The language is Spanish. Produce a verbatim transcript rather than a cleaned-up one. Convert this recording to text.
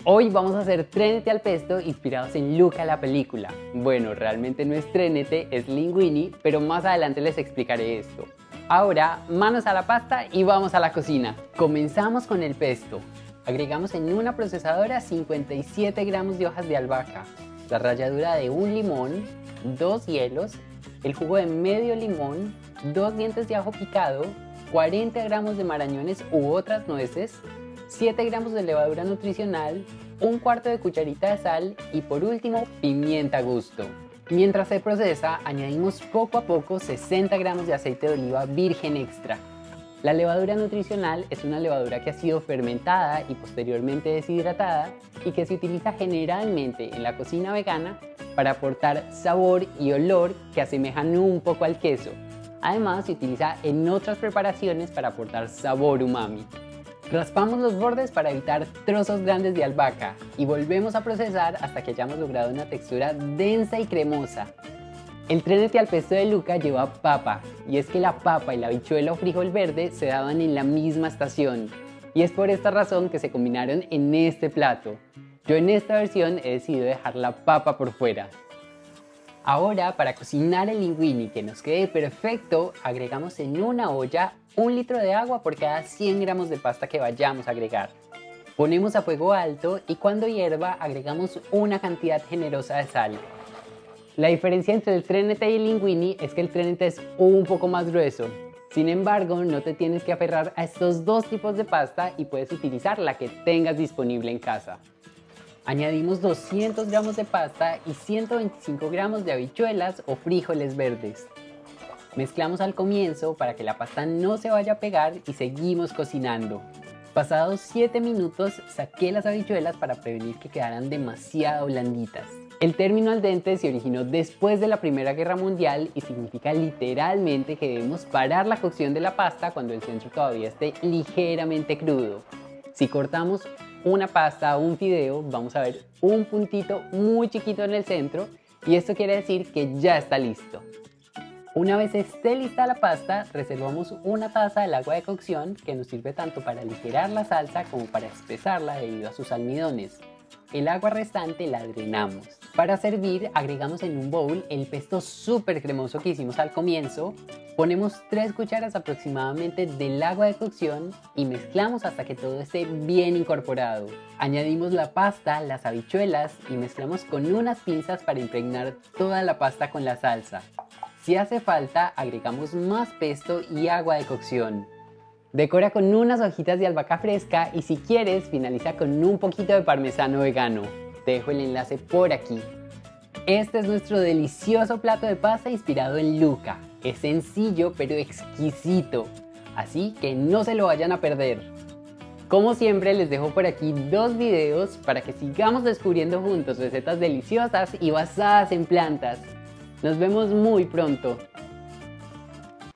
Hoy vamos a hacer Trénete al pesto inspirados en Luca la película. Bueno, realmente no es Trénete, es Linguini, pero más adelante les explicaré esto. Ahora, manos a la pasta y vamos a la cocina. Comenzamos con el pesto. Agregamos en una procesadora cincuenta y siete gramos de hojas de albahaca, la ralladura de un limón, dos hielos, el jugo de medio limón, dos dientes de ajo picado, cuarenta gramos de marañones u otras nueces, siete gramos de levadura nutricional, un cuarto de cucharita de sal y por último pimienta a gusto. Mientras se procesa, añadimos poco a poco sesenta gramos de aceite de oliva virgen extra. La levadura nutricional es una levadura que ha sido fermentada y posteriormente deshidratada y que se utiliza generalmente en la cocina vegana para aportar sabor y olor que asemejan un poco al queso. Además, se utiliza en otras preparaciones para aportar sabor umami. Raspamos los bordes para evitar trozos grandes de albahaca y volvemos a procesar hasta que hayamos logrado una textura densa y cremosa. El Trénete al pesto de Luca lleva papa, y es que la papa y la habichuela o frijol verde se daban en la misma estación, y es por esta razón que se combinaron en este plato. Yo en esta versión he decidido dejar la papa por fuera. Ahora, para cocinar el linguini que nos quede perfecto, agregamos en una olla un litro de agua por cada cien gramos de pasta que vayamos a agregar. Ponemos a fuego alto y cuando hierva agregamos una cantidad generosa de sal. La diferencia entre el Trénete y el linguini es que el Trénete es un poco más grueso. Sin embargo, no te tienes que aferrar a estos dos tipos de pasta y puedes utilizar la que tengas disponible en casa. Añadimos doscientos gramos de pasta y ciento veinticinco gramos de habichuelas o frijoles verdes. Mezclamos al comienzo para que la pasta no se vaya a pegar y seguimos cocinando. Pasados siete minutos saqué las habichuelas para prevenir que quedaran demasiado blanditas. El término al dente se originó después de la Primera Guerra Mundial y significa literalmente que debemos parar la cocción de la pasta cuando el centro todavía esté ligeramente crudo. Si cortamos una pasta o un fideo, vamos a ver un puntito muy chiquito en el centro y esto quiere decir que ya está listo. Una vez esté lista la pasta, reservamos una taza del agua de cocción que nos sirve tanto para aligerar la salsa como para espesarla debido a sus almidones. El agua restante la drenamos. Para servir, agregamos en un bowl el pesto súper cremoso que hicimos al comienzo, ponemos tres cucharas aproximadamente del agua de cocción y mezclamos hasta que todo esté bien incorporado. Añadimos la pasta, las habichuelas y mezclamos con unas pinzas para impregnar toda la pasta con la salsa. Si hace falta, agregamos más pesto y agua de cocción. Decora con unas hojitas de albahaca fresca y si quieres, finaliza con un poquito de parmesano vegano. Te dejo el enlace por aquí. Este es nuestro delicioso plato de pasta inspirado en Luca. Es sencillo pero exquisito, así que no se lo vayan a perder. Como siempre, les dejo por aquí dos videos para que sigamos descubriendo juntos recetas deliciosas y basadas en plantas. Nos vemos muy pronto.